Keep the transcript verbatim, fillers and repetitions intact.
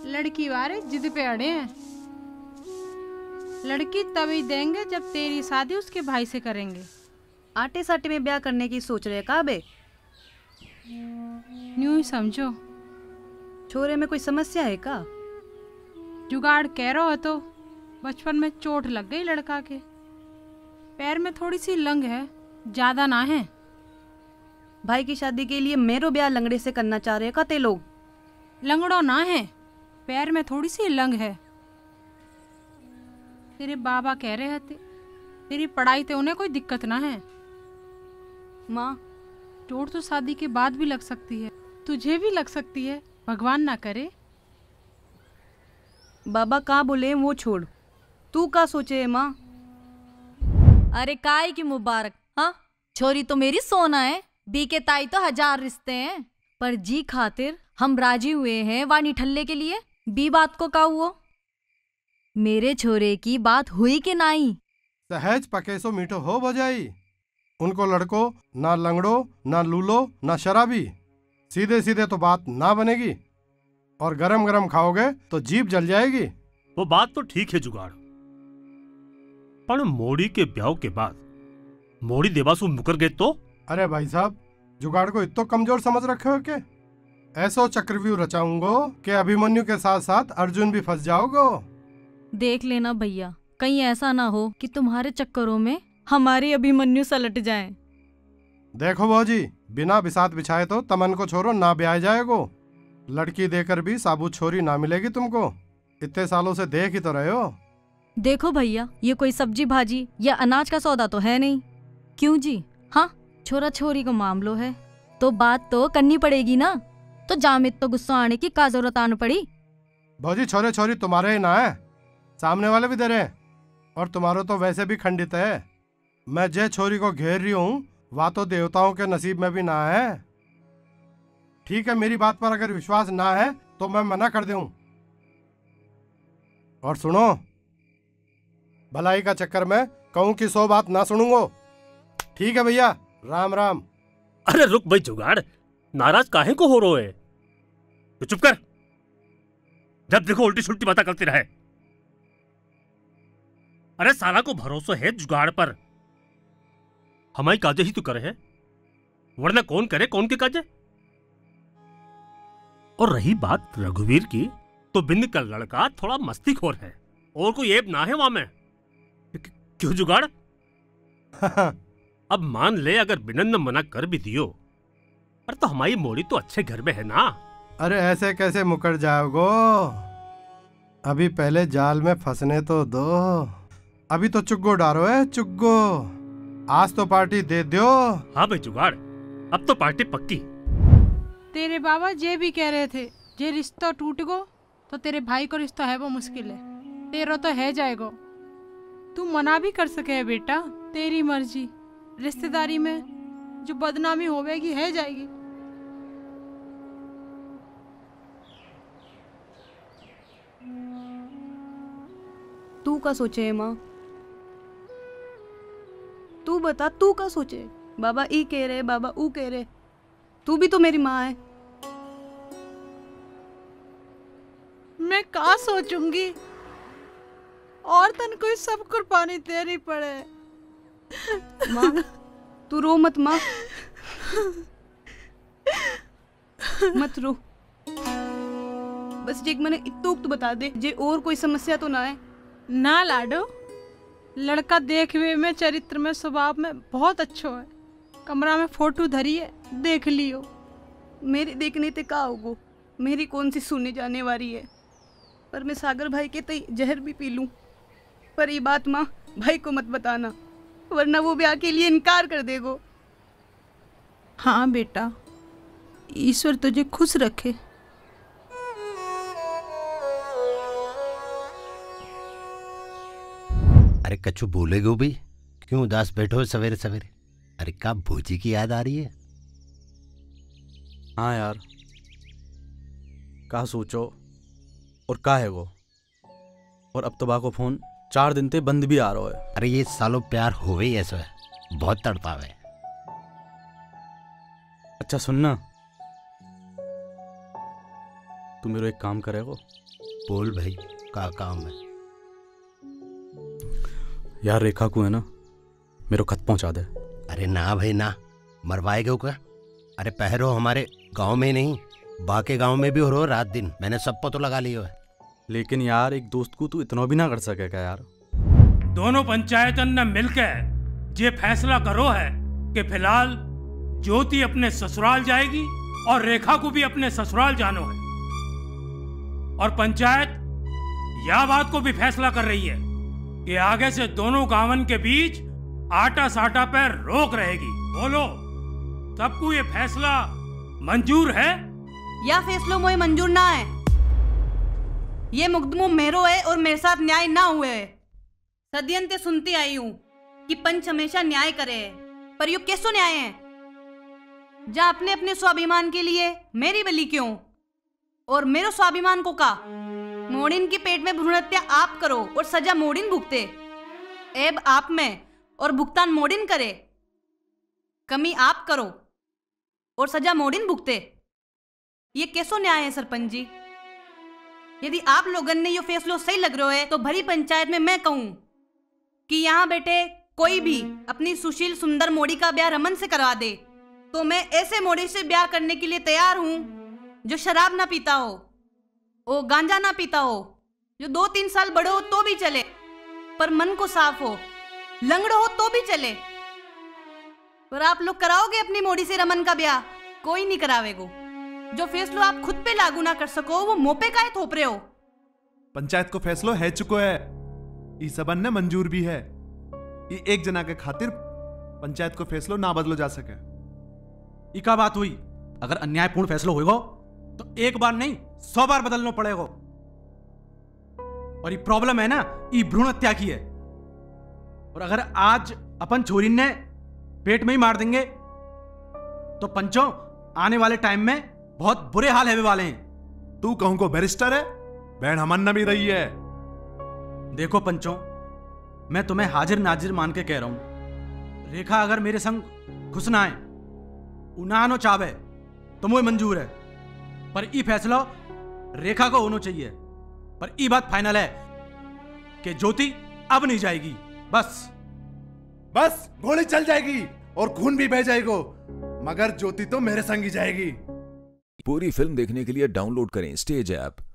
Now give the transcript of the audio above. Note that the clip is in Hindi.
लड़की वाले जिद पे अड़े हैं। लड़की तभी देंगे जब तेरी शादी उसके भाई से करेंगे। आटे साटे में ब्याह करने की सोच रहे का बे? न्यू ही समझो। छोरे में कोई समस्या है का? जुगाड़ कह रहा हो तो बचपन में चोट लग गई लड़का के पैर में, थोड़ी सी लंग है, ज्यादा ना है। भाई की शादी के लिए मेरो ब्याह लंगड़े से करना चाह रहे का ते लोग? लंगड़ो ना है, पैर में थोड़ी सी लंग है। तेरे बाबा कह रहे थे तेरी पढ़ाई ते उन्हें कोई दिक्कत ना है। माँ, चोट तो शादी के बाद भी लग सकती है, तुझे भी लग सकती है, भगवान ना करे। बाबा का बोले वो छोड़, तू का सोचे माँ? अरे काय की मुबारक। हाँ, छोरी तो मेरी सोना है, बी के ताई तो हजार रिश्ते हैं, पर जी खातिर हम राजी हुए हैं वानी ठल्ले के लिए। बी बात को का हुआ? मेरे छोरे की बात हुई कि नहीं? सहज पकेसो मीठो हो भजाई। उनको लड़को ना लंगड़ो ना लूलो ना शराबी, सीधे सीधे तो बात ना बनेगी, और गरम गरम खाओगे तो जीभ जल जाएगी। वो बात तो ठीक है जुगाड़, पर मोड़ी के ब्याह के बाद मोड़ी देवासु मुकर गए तो? अरे भाई साहब, जुगाड़ को इतना कमजोर समझ रखे हो के? ऐसो चक्रव्यूह रचाऊंगो कि अभिमन्यु के साथ साथ अर्जुन भी फंस जाओगो। देख लेना भैया, कहीं ऐसा ना हो कि तुम्हारे चक्करों में हमारी अभिमन्यु सलट जाए। देखो भौजी, बिना बिसात बिछाए तो तमन को छोरो ना ब्याह जाएगो। लड़की देकर भी साबुत छोरी ना मिलेगी तुमको। इतने सालों से देख ही तो रहे हो। देखो भैया, ये कोई सब्जी भाजी या अनाज का सौदा तो है नहीं। क्यों जी? हाँ, छोरा छोरी को मामलो है तो बात तो करनी पड़ेगी ना। तो जामिद तो गुस्सा आने की का जरूरत आने पड़ी? भौजी, छोरे छोरी तुम्हारे ही ना है, सामने वाले भी दे रहे हैं, और तुम्हारो तो वैसे भी खंडित है। मैं जे छोरी को घेर रही हूँ वह तो देवताओं के नसीब में भी ना है। ठीक है, मेरी बात पर अगर विश्वास ना है तो मैं मना कर दूं। और सुनो, भलाई का चक्कर में कहूं कि सौ बात ना सुनूंगो। ठीक है भैया, राम राम। अरे रुक भाई जुगाड़, नाराज काहे को हो रहे? तो चुप कर, जब देखो उल्टी सुल्टी बातें करती रहे। अरे साला को भरोसा है जुगाड़ पर, हमारी काजे ही तो करे है, वरना कौन करे कौन के काजे। और रही बात रघुवीर की, तो बिंद का लड़का थोड़ा मस्तीखोर है, और कोई ऐब ना है वहां में। क्यों जुगाड़? अब मान ले अगर बिनन ने मना कर भी दियो, अरे तो हमारी मोड़ी तो अच्छे घर में है ना। अरे ऐसे कैसे मुकर जाओगो? अभी पहले जाल में फंसने तो दो। अभी तो चुग्गो डारो है, चुग्गो। आज तो पार्टी दे दो। हाँ भाई जुगाड़, अब तो पार्टी पक्की। तेरे बाबा जे भी कह रहे थे, जे रिश्ता टूट गो तो तेरे भाई को रिश्ता है वो मुश्किल है, तेरो तो है जाएगो। तू मना भी कर सके है बेटा, तेरी मर्जी। रिश्तेदारी में जो बदनामी होवेगी है जाएगी। तू का सोचे है माँ? तू बता, तू का सोचे? बाबा ई कह रहे, बाबा ऊ कह रहे, तू भी तो मेरी माँ है। मैं का सोचूंगी? और तन कोई सब कुर्बानी तेरी पड़े। माँ तू रो मत माँ, मत रो। बस एक मैंने इतना तो बता दे, जे और कोई समस्या तो ना है ना लाडो, लड़का देखने में, चरित्र में, स्वभाव में बहुत अच्छा है। कमरा में फोटो धरी है, देख लियो। मेरे देखने ते का होगो, मेरी कौन सी सुनने जाने वाली है। पर मैं सागर भाई के तई जहर भी पी लूं, पर ये बात माँ भाई को मत बताना, वरना वो ब्याह के लिए इनकार कर देगो। हाँ बेटा, ईश्वर तुझे खुश रखे। अरे कछु बोलेगो भी? क्यों उदास बैठो सवेरे सवेरे? अरे का भोजी की याद आ रही है? हाँ यार, का सोचो और का है वो। और अब तो बा को फोन चार दिन ते बंद भी आ रहा है। अरे ये सालों प्यार होवे ही ऐसा है, बहुत तड़पावे। अच्छा सुनना, तू मेरे एक काम करेगा? बोल भाई, का काम है? यार रेखा को है ना, मेरे खत पहुंचा दे। अरे ना भाई ना, मरवाएगा क्या? अरे पहरो हमारे गांव में नहीं, बाकी गांव में भी हो रहा रात दिन, मैंने सब पतो लगा लियो है। लेकिन यार एक दोस्त को तू इतना भी ना कर सके क्या यार? दोनों पंचायतन ने मिलकर ये फैसला करो है कि फिलहाल ज्योति अपने ससुराल जाएगी और रेखा को भी अपने ससुराल जानो है। और पंचायत यह बात को भी फैसला कर रही है कि आगे से दोनों गांवन के बीच आटा साटा पर रोक रहेगी। बोलो, सबको ये फैसला मंजूर है? या फैसलो मोए मंजूर ना है। ये मुकदमो मेरो है और मेरे साथ न्याय ना हुए है। सदियन ते सुनती आई हूं कि पंच हमेशा न्याय करे है, पर यो कैसो न्याय है? जा अपने अपने स्वाभिमान के लिए मेरी बलि क्यों? और मेरो स्वाभिमान को का? मोड़िन के पेट में भ्रूण हत्या आप करो और सजा मोड़िन भुगते। एब आप में और भुगतान मोड़िन करे। कमी आप करो और सजा मोड़िन भुगते। ये कैसो न्याय है सरपंच जी? यदि आप लोगन ने यो फैसलो सही लग रहा है तो भरी पंचायत में मैं कहूं कि यहाँ बैठे कोई भी अपनी सुशील सुंदर मोड़ी का ब्याह रमन से करवा दे तो मैं ऐसे मोड़ी से ब्याह करने के लिए तैयार हूं जो शराब ना पीता हो, वो गांजा ना पीता हो, जो दो तीन साल बड़े हो तो भी चले पर मन को साफ हो, लंगड़ो हो तो भी चले। पर आप लोग कराओगे अपनी मोड़ी से रमन का ब्याह? कोई नहीं करावेगो। जो फैसलो आप खुद पे लागू ना कर सको वो मोपे काहे थोप रहे हो? पंचायत को फैसलो है चुको है, ई सबन ने मंजूर भी है। ई एक जना के खातिर पंचायत को फैसलो ना बदलो जा सके। ई का बात हुई? अगर अन्यायपूर्ण फैसला होएगा तो एक बार नहीं सौ बार बदलना पड़ेगा। और ये प्रॉब्लम है ना, ये भ्रूण हत्या की है। और अगर आज अपन छोरी ने पेट में ही मार देंगे तो पंचों आने वाले टाइम में बहुत बुरे हाल है वाले हैं। तू कहूं को बैरिस्टर है, बहन हमन न भी रही है। देखो पंचों, मैं तुम्हें हाजिर नाजिर मान के कह रहा हूं, रेखा अगर मेरे संग खुश ना आए, उनानो चावे तो मुझे मंजूर है, पर ई फैसला रेखा को होना चाहिए। पर ई बात फाइनल है कि ज्योति अब नहीं जाएगी। बस बस गोली चल जाएगी और खून भी बह जाएगा, मगर ज्योति तो मेरे संग ही जाएगी। पूरी फिल्म देखने के लिए डाउनलोड करें स्टेज ऐप।